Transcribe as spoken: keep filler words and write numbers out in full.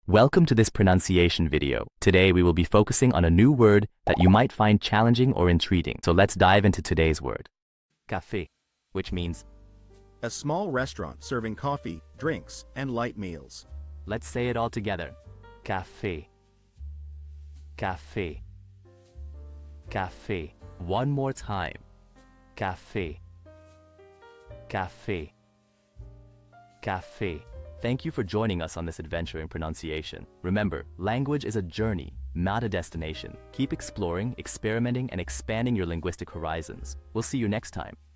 Welcome to this pronunciation video. Today we will be focusing on a new word that you might find challenging or intriguing. So let's dive into today's word. Café, which means a small restaurant serving coffee, drinks, and light meals. let's say it all together. Café. Café. Café. One more time. Café. Café. Café. Thank you for joining us on this adventure in pronunciation. Remember, language is a journey, not a destination. Keep exploring, experimenting, and expanding your linguistic horizons. We'll see you next time.